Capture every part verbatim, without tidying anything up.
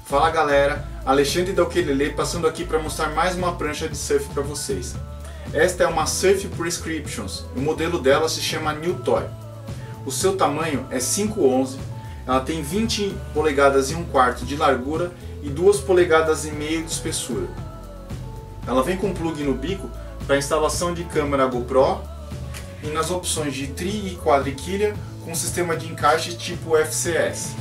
Fala galera, Alexandre da Ukelele passando aqui para mostrar mais uma prancha de surf para vocês. Esta é uma Surf Prescriptions, o modelo dela se chama New Toy. O seu tamanho é cinco onze, ela tem vinte polegadas e um quarto de largura e duas polegadas e meio de espessura. Ela vem com plug no bico para instalação de câmera GoPro e nas opções de tri e quadriquilha com sistema de encaixe tipo F C S.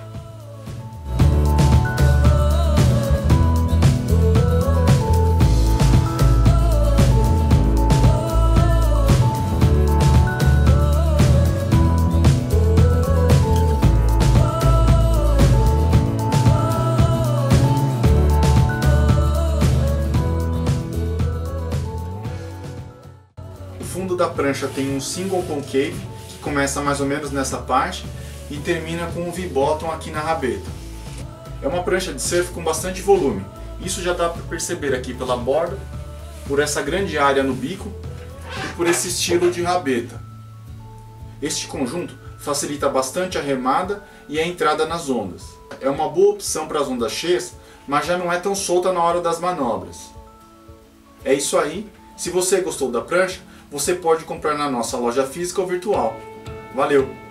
O fundo da prancha tem um single concave que começa mais ou menos nessa parte e termina com um V-bottom aqui na rabeta. É uma prancha de surf com bastante volume, isso já dá para perceber aqui pela borda, por essa grande área no bico e por esse estilo de rabeta. Este conjunto facilita bastante a remada e a entrada nas ondas. É uma boa opção para as ondas cheias, mas já não é tão solta na hora das manobras. É isso aí, se você gostou da prancha, você pode comprar na nossa loja física ou virtual. Valeu!